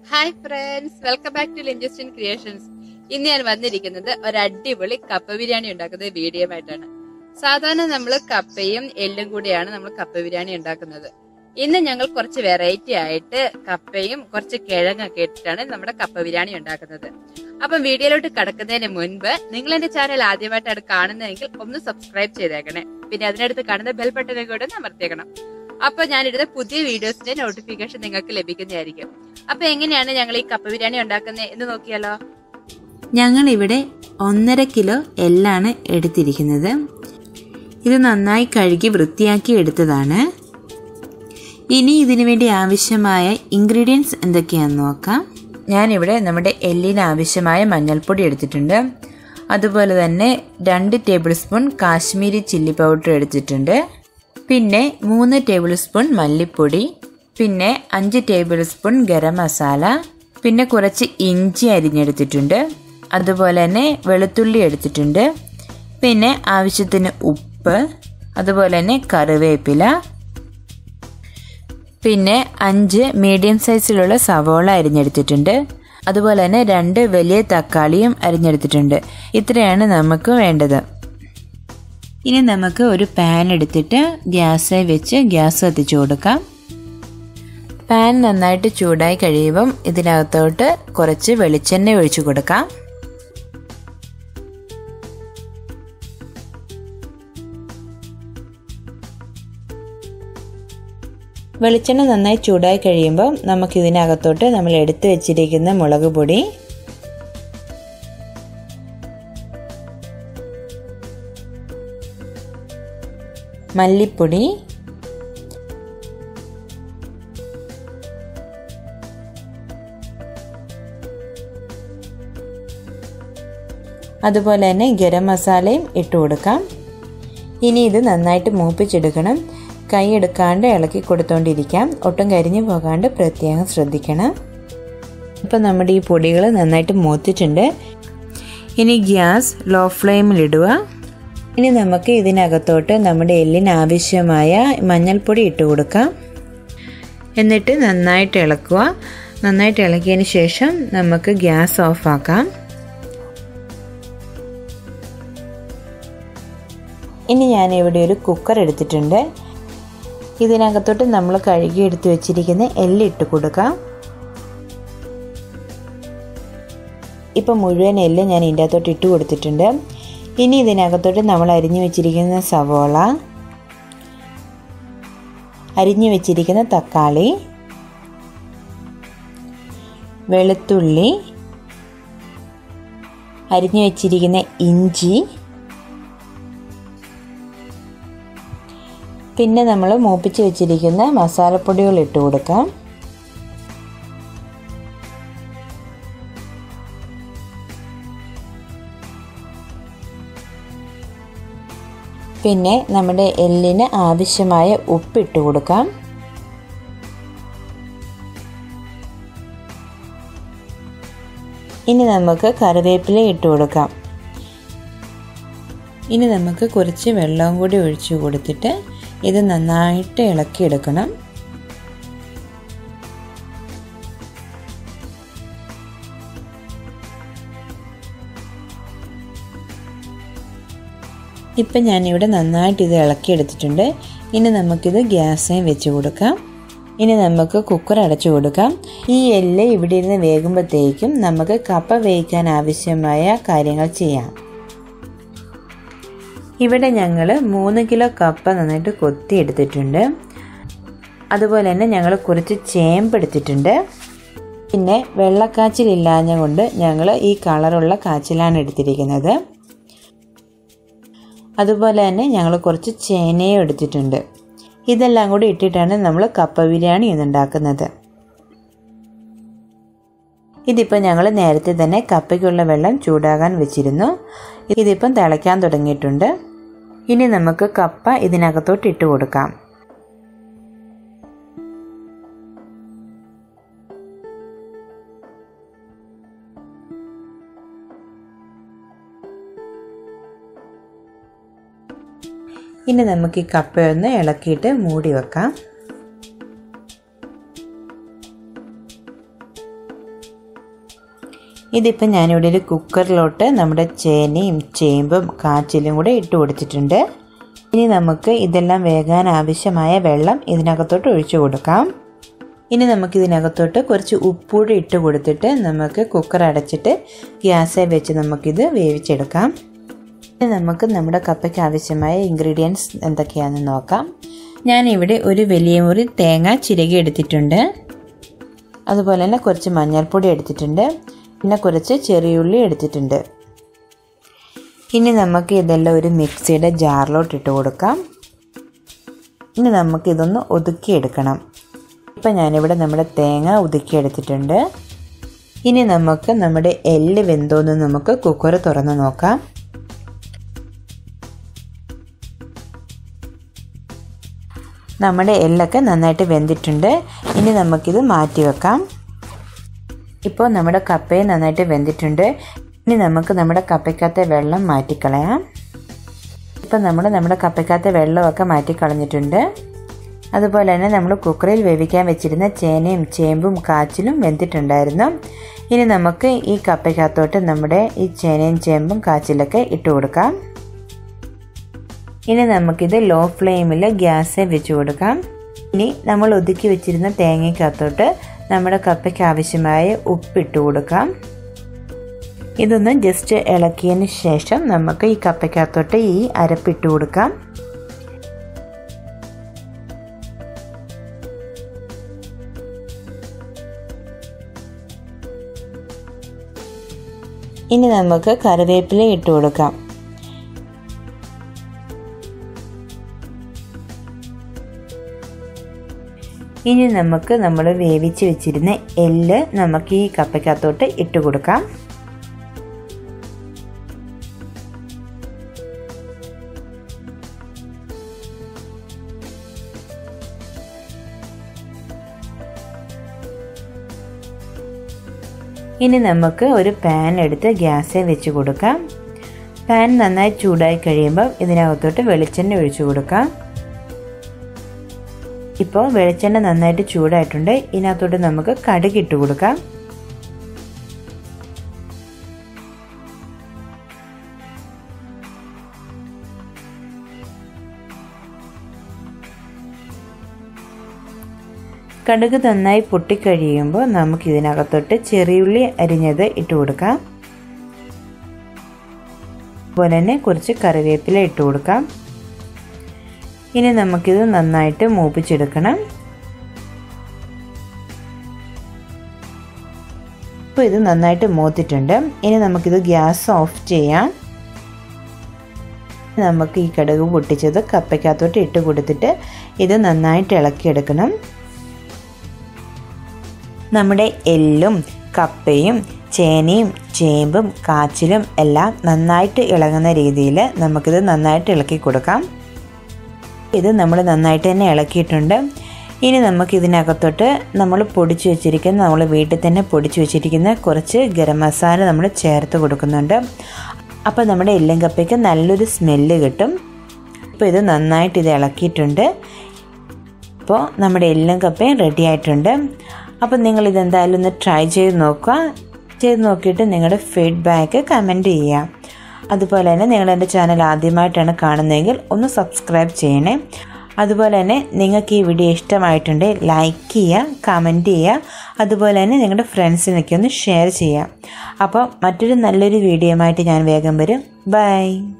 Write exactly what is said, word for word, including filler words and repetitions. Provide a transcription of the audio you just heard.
Hi friends, welcome back to LinJustin CREATIONS. ഇന്ന് ഞാൻ വന്നിരിക്കുന്നത് ഒരു അടിപൊളി കപ്പ ബിരിയാണി ഉണ്ടാക്കുന്ന വീഡിയോ ആയിട്ടാണ്. സാധാരണ നമ്മൾ കപ്പയും എല്ലും കൂടിയാണ് നമ്മൾ കപ്പ ബിരിയാണി ഉണ്ടാക്കുന്നത്. ഇന്ന് ഞങ്ങൾ കുറച്ച് വെറൈറ്റി ആയിട്ട് കപ്പയും കുറച്ച് കിഴങ്ങൊക്കെ ഇട്ടിട്ടാണ് നമ്മുടെ കപ്പ ബിരിയാണി ഉണ്ടാക്കുന്നത്. അപ്പം വീഡിയോയിലോട്ട് കടക്കുന്നതിന് മുൻപ് നിങ്ങൾ എന്റെ ചാനൽ ആദ്യമായിട്ടാണ് കാണുന്നതെങ്കിൽ ഒന്ന് സബ്സ്ക്രൈബ് ചെയ്തേക്കണേ. പിന്നെ അതിനടുത്ത് കാണുന്ന ബെൽ ബട്ടനെ കൂടെ ഒന്ന് അമർത്തിയേക്കണം. അപ്പൊ ഞാനിടുന്ന പുതിയ വീഡിയോസിന്റെ നോട്ടിഫിക്കേഷൻ നിങ്ങൾക്ക് ലഭിക്കുന്നതായിരിക്കും. അപ്പൊ എങ്ങനെയാണ് ഞങ്ങൾ ഈ കപ്പ ബിരിയാണി ഉണ്ടാക്കുന്നത് എന്ന് നോക്കിയാലോ. ഞങ്ങൾ ഇവിടെ ഒന്നര കിലോ എല്ലാണ് എടുത്തിരിക്കുന്നത്. ഇത് നന്നായി കഴുകി വൃത്തിയാക്കി എടുത്തതാണ്. ഇനി ഇതിനു വേണ്ടി ആവശ്യമായ ഇൻഗ്രീഡിയൻസ് എന്തൊക്കെയാണെന്ന് നോക്കാം. ഞാനിവിടെ നമ്മുടെ എല്ലിന് ആവശ്യമായ മഞ്ഞൾപ്പൊടി എടുത്തിട്ടുണ്ട്. അതുപോലെ തന്നെ രണ്ട് tablespoon Kashmiri chilli powder എടുത്തിട്ടുണ്ട്. പിന്നെ മൂന്ന് ടേബിൾ സ്പൂൺ മല്ലിപ്പൊടി, പിന്നെ അഞ്ച് ടേബിൾ സ്പൂൺ ഗരം മസാല, പിന്നെ കുറച്ച് ഇഞ്ചി അരിഞ്ഞെടുത്തിട്ടുണ്ട്. അതുപോലെ തന്നെ വെളുത്തുള്ളി എടുത്തിട്ടുണ്ട്. പിന്നെ ആവശ്യത്തിന് ഉപ്പ്, അതുപോലെ തന്നെ കറിവേപ്പില, പിന്നെ അഞ്ച് മീഡിയം സൈസിലുള്ള സവോള അരിഞ്ഞെടുത്തിട്ടുണ്ട്. അതുപോലെ തന്നെ രണ്ട് വലിയ തക്കാളിയും അരിഞ്ഞെടുത്തിട്ടുണ്ട്. ഇത്രയാണ് നമുക്ക് വേണ്ടത്. ഇനി നമുക്ക് ഒരു പാൻ എടുത്തിട്ട് ഗ്യാസിൽ വെച്ച് ഗ്യാസ് കത്തിച്ചു കൊടുക്കാം. പാൻ നന്നായിട്ട് ചൂടായി കഴിയുമ്പം ഇതിനകത്തോട്ട് കുറച്ച് വെളിച്ചെണ്ണ ഒഴിച്ചു കൊടുക്കാം. വെളിച്ചെണ്ണ നന്നായി ചൂടായി കഴിയുമ്പോൾ നമുക്കിതിനകത്തോട്ട് നമ്മൾ എടുത്തു വെച്ചിരിക്കുന്ന മുളക് പൊടി, മല്ലിപ്പൊടി, അതുപോലെ തന്നെ ഗരം മസാലയും ഇട്ട് കൊടുക്കാം. ഇനി ഇത് നന്നായിട്ട് മൂപ്പിച്ചെടുക്കണം. കൈ എടുക്കാണ്ട് ഇളക്കി കൊടുത്തോണ്ടിരിക്കാം. ഒട്ടും കരിഞ്ഞു പോകാണ്ട് പ്രത്യേകം ശ്രദ്ധിക്കണം. ഇപ്പം നമ്മുടെ ഈ പൊടികൾ നന്നായിട്ട് മൂത്തിട്ടുണ്ട്. ഇനി ഗ്യാസ് ലോ ഫ്ലെയിമിലിടുക. ഇനി നമുക്ക് ഇതിനകത്തോട്ട് നമ്മുടെ എല്ലിന് ആവശ്യമായ മഞ്ഞൾപ്പൊടി ഇട്ട് കൊടുക്കാം. എന്നിട്ട് നന്നായിട്ട് ഇളക്കുക. നന്നായിട്ട് ഇളക്കിയതിന് ശേഷം നമുക്ക് ഗ്യാസ് ഓഫാക്കാം. ഇനി ഞാനിവിടെ ഒരു കുക്കർ എടുത്തിട്ടുണ്ട്. ഇതിനകത്തോട്ട് നമ്മൾ കഴുകി എടുത്ത് വെച്ചിരിക്കുന്ന എല്ല് ഇട്ട് കൊടുക്കാം. ഇപ്പം മുഴുവൻ എല്ല് ഞാൻ ഇതിൻ്റെ അകത്തോട്ട് ഇട്ട് കൊടുത്തിട്ടുണ്ട്. ഇനി ഇതിനകത്തോട്ട് നമ്മൾ അരിഞ്ഞു വെച്ചിരിക്കുന്ന സവോള, അരിഞ്ഞു വെച്ചിരിക്കുന്ന തക്കാളി, വെളുത്തുള്ളി, അരിഞ്ഞു വെച്ചിരിക്കുന്ന ഇഞ്ചി, പിന്നെ നമ്മൾ മൂപ്പിച്ച് വെച്ചിരിക്കുന്ന മസാലപ്പൊടികൾ ഇട്ട് കൊടുക്കാം. പിന്നെ നമ്മുടെ എല്ലിന് ആവശ്യമായ ഉപ്പിട്ട് കൊടുക്കാം. ഇനി നമുക്ക് കറിവേപ്പില ഇട്ട് കൊടുക്കാം. ഇനി നമുക്ക് കുറച്ച് വെള്ളം കൂടി ഒഴിച്ചു കൊടുത്തിട്ട് ഇത് നന്നായിട്ട് ഇളക്കിയെടുക്കണം. ഇപ്പം ഞാനിവിടെ നന്നായിട്ട് ഇത് ഇളക്കിയെടുത്തിട്ടുണ്ട്. ഇനി നമുക്കിത് ഗ്യാസിൽ വെച്ച് കൊടുക്കാം. ഇനി നമുക്ക് കുക്കർ അടച്ചു കൊടുക്കാം. ഈ എല്ല് ഇവിടെ ഇരുന്ന് വേകുമ്പോഴത്തേക്കും നമുക്ക് കപ്പ വേവിക്കാൻ ആവശ്യമായ കാര്യങ്ങൾ ചെയ്യാം. ഇവിടെ ഞങ്ങൾ മൂന്ന് കിലോ കപ്പ നന്നായിട്ട് കൊത്തി എടുത്തിട്ടുണ്ട്. അതുപോലെ തന്നെ ഞങ്ങൾ കുറച്ച് ചേമ്പ് എടുത്തിട്ടുണ്ട്. പിന്നെ വെള്ളക്കാച്ചിലില്ലാഞ്ഞ കൊണ്ട് ഞങ്ങൾ ഈ കളറുള്ള കാച്ചിലാണ് എടുത്തിരിക്കുന്നത്. അതുപോലെ തന്നെ ഞങ്ങൾ കുറച്ച് ചേനയും എടുത്തിട്ടുണ്ട്. ഇതെല്ലാം കൂടി ഇട്ടിട്ടാണ് നമ്മൾ കപ്പ ബിരിയാണി ഇന്നുണ്ടാക്കുന്നത്. ഇതിപ്പോൾ ഞങ്ങൾ നേരത്തെ തന്നെ കപ്പയ്ക്കുള്ള വെള്ളം ചൂടാകാൻ വെച്ചിരുന്നു. ഇതിപ്പം തിളയ്ക്കാൻ തുടങ്ങിയിട്ടുണ്ട്. ഇനി നമുക്ക് കപ്പ ഇതിനകത്തോട്ട് ഇട്ട് കൊടുക്കാം. ഇനി നമുക്ക് ഈ കപ്പയൊന്ന് ഇളക്കിയിട്ട് മൂടി വെക്കാം. ഇതിപ്പോൾ ഞാനിവിടെ ഒരു കുക്കറിലോട്ട് നമ്മുടെ ചേനയും ചേമ്പും കാച്ചിലും കൂടെ ഇട്ട് കൊടുത്തിട്ടുണ്ട്. ഇനി നമുക്ക് ഇതെല്ലാം വേകാൻ ആവശ്യമായ വെള്ളം ഇതിനകത്തോട്ട് ഒഴിച്ചു കൊടുക്കാം. ഇനി നമുക്കിതിനകത്തോട്ട് കുറച്ച് ഉപ്പൂടി ഇട്ട് കൊടുത്തിട്ട് നമുക്ക് കുക്കർ അടച്ചിട്ട് ഗ്യാസിൽ വെച്ച് നമുക്കിത് വേവിച്ചെടുക്കാം. ഇനി നമുക്ക് നമ്മുടെ കപ്പയ്ക്ക് ആവശ്യമായ ഇൻഗ്രീഡിയൻസ് എന്തൊക്കെയാണെന്ന് നോക്കാം. ഞാനിവിടെ ഒരു വലിയ മുറി തേങ്ങ ചിരകി എടുത്തിട്ടുണ്ട്. അതുപോലെ തന്നെ കുറച്ച് മഞ്ഞൾപ്പൊടി എടുത്തിട്ടുണ്ട്. പിന്നെ കുറച്ച് ചെറിയുള്ളി എടുത്തിട്ടുണ്ട്. ഇനി നമുക്ക് ഇതെല്ലാം ഒരു മിക്സിയുടെ ജാറിലോട്ട് ഇട്ട് കൊടുക്കാം. ഇനി നമുക്കിതൊന്ന് ഒതുക്കിയെടുക്കണം. ഇപ്പം ഞാനിവിടെ നമ്മുടെ തേങ്ങ ഒതുക്കിയെടുത്തിട്ടുണ്ട്. ഇനി നമുക്ക് നമ്മുടെ എല്ല് വെന്തോന്ന് നമുക്ക് കുക്കർ തുറന്ന് നോക്കാം. നമ്മുടെ എല്ലൊക്കെ നന്നായിട്ട് വെന്തിട്ടുണ്ട്. ഇനി നമുക്കിത് മാറ്റി വെക്കാം. ഇപ്പോൾ നമ്മുടെ കപ്പയും നന്നായിട്ട് വെന്തിട്ടുണ്ട്. ഇനി നമുക്ക് നമ്മുടെ കപ്പയ്ക്കകത്തെ വെള്ളം മാറ്റിക്കളയാം. ഇപ്പം നമ്മൾ നമ്മുടെ കപ്പയ്ക്കകത്തെ വെള്ളമൊക്കെ മാറ്റിക്കളഞ്ഞിട്ടുണ്ട്. അതുപോലെ തന്നെ നമ്മൾ കുക്കറിൽ വേവിക്കാൻ വെച്ചിരുന്ന ചേനയും ചേമ്പും കാച്ചിലും വെന്തിട്ടുണ്ടായിരുന്നു. ഇനി നമുക്ക് ഈ കപ്പയ്ക്കകത്തോട്ട് നമ്മുടെ ഈ ചേനയും ചേമ്പും കാച്ചിലൊക്കെ ഇട്ട് കൊടുക്കാം. ഇനി നമുക്കിത് ലോ ഫ്ലെയിമിൽ ഗ്യാസ് വെച്ച് കൊടുക്കാം. ഇനി നമ്മൾ ഒതുക്കി വെച്ചിരുന്ന തേങ്ങയ്ക്കകത്തോട്ട് നമ്മുടെ കപ്പയ്ക്ക് ആവശ്യമായ ഉപ്പിട്ട് കൊടുക്കാം. ഇതൊന്ന് ജസ്റ്റ് ഇളക്കിയതിന് ശേഷം നമുക്ക് ഈ കപ്പയ്ക്കകത്തോട്ട് ഈ അരപ്പിട്ട് കൊടുക്കാം. ഇനി നമുക്ക് കറിവേപ്പില ഇട്ട് കൊടുക്കാം. ഇനി നമുക്ക് നമ്മൾ വേവിച്ച് വെച്ചിരുന്ന എല്ല് നമുക്ക് ഈ കപ്പയ്ക്കകത്തോട്ട് ഇട്ട് കൊടുക്കാം. ഇനി നമുക്ക് ഒരു പാൻ എടുത്ത് ഗ്യാസിൽ വെച്ച് കൊടുക്കാം. പാൻ നന്നായി ചൂടായി കഴിയുമ്പോൾ ഇതിനകത്തോട്ട് വെളിച്ചെണ്ണ ഒഴിച്ചു കൊടുക്കാം. ഇപ്പോൾ വെളിച്ചെണ്ണ നന്നായിട്ട് ചൂടായിട്ടുണ്ട്. ഇതിനകത്തോട്ട് നമുക്ക് കടുക് ഇട്ട് കൊടുക്കാം. കടുക് നന്നായി പൊട്ടിക്കഴിയുമ്പോൾ നമുക്ക് ഇതിനകത്തോട്ട് ചെറിയുള്ളി അരിഞ്ഞത് ഇട്ട് കൊടുക്കാം. അതുപോലെ തന്നെ കുറച്ച് കറിവേപ്പില ഇട്ട് കൊടുക്കാം. ഇനി നമുക്കിത് നന്നായിട്ട് മൂപ്പിച്ചെടുക്കണം. ഇപ്പോൾ ഇത് നന്നായിട്ട് മൂത്തിട്ടുണ്ട്. ഇനി നമുക്കിത് ഗ്യാസ് ഓഫ് ചെയ്യാം. നമുക്ക് ഈ കടുക് പൊട്ടിച്ചത് കപ്പയ്ക്കകത്തോട്ട് ഇട്ട് കൊടുത്തിട്ട് ഇത് നന്നായിട്ട് ഇളക്കിയെടുക്കണം. നമ്മുടെ എല്ലും കപ്പയും ചേനയും ചേമ്പും കാച്ചിലും എല്ലാം നന്നായിട്ട് ഇളകുന്ന രീതിയിൽ നമുക്കിത് നന്നായിട്ട് ഇളക്കി കൊടുക്കാം. ഇത് നമ്മൾ നന്നായിട്ട് തന്നെ ഇളക്കിയിട്ടുണ്ട്. ഇനി നമുക്ക് ഇതിനകത്തോട്ട് നമ്മൾ പൊടിച്ചു വെച്ചിരിക്കുന്ന നമ്മൾ വീട്ടിൽ തന്നെ പൊടിച്ചു വെച്ചിരിക്കുന്ന കുറച്ച് ഗരം മസാല നമ്മൾ ചേർത്ത് കൊടുക്കുന്നുണ്ട്. അപ്പോൾ നമ്മുടെ എല്ലും കപ്പയ്ക്ക് നല്ലൊരു സ്മെല്ല് കിട്ടും. ഇപ്പോൾ ഇത് നന്നായിട്ട് ഇത് ഇളക്കിയിട്ടുണ്ട്. ഇപ്പോൾ നമ്മുടെ എല്ലും കപ്പയും റെഡി ആയിട്ടുണ്ട്. അപ്പോൾ നിങ്ങൾ ഇതെന്തായാലും ഒന്ന് ട്രൈ ചെയ്ത് നോക്കുക. ചെയ്ത് നോക്കിയിട്ട് നിങ്ങളുടെ ഫീഡ്ബാക്ക് കമൻറ്റ് ചെയ്യുക. അതുപോലെ തന്നെ നിങ്ങൾ എൻ്റെ ചാനൽ ആദ്യമായിട്ടാണ് കാണുന്നതെങ്കിൽ ഒന്ന് സബ്സ്ക്രൈബ് ചെയ്യണേ. അതുപോലെ തന്നെ നിങ്ങൾക്ക് ഈ വീഡിയോ ഇഷ്ടമായിട്ടുണ്ടെങ്കിൽ ലൈക്ക് ചെയ്യുക, കമൻറ്റ് ചെയ്യുക. അതുപോലെ തന്നെ നിങ്ങളുടെ ഫ്രണ്ട്സിനൊക്കെ ഒന്ന് ഷെയർ ചെയ്യുക. അപ്പോൾ മറ്റൊരു നല്ലൊരു വീഡിയോ ആയിട്ട് ഞാൻ വേഗം വരും. ബൈ.